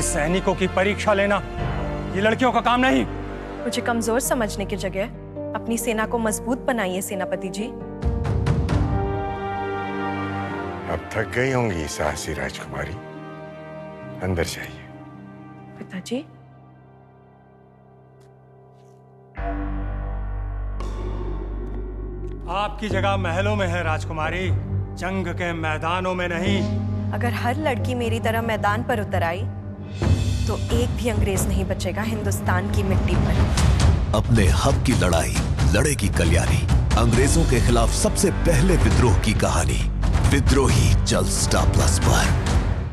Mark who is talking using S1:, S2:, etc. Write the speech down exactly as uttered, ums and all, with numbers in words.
S1: अपने सैनिकों की परीक्षा लेना ये लड़कियों का काम नहीं।
S2: मुझे कमजोर समझने की जगह अपनी सेना को मजबूत बनाइए सेनापति जी।
S3: अब थक गई होंगी साहसी राजकुमारी, अंदर जाइए।
S2: पिताजी।
S1: आपकी जगह महलों में है राजकुमारी, जंग के मैदानों में नहीं।
S2: अगर हर लड़की मेरी तरह मैदान पर उतर आई तो एक भी अंग्रेज नहीं बचेगा हिंदुस्तान की मिट्टी पर।
S4: अपने हक की लड़ाई लड़ेगी कल्याणी। अंग्रेजों के खिलाफ सबसे पहले विद्रोह की कहानी। विद्रोही जल्द स्टार प्लस पर।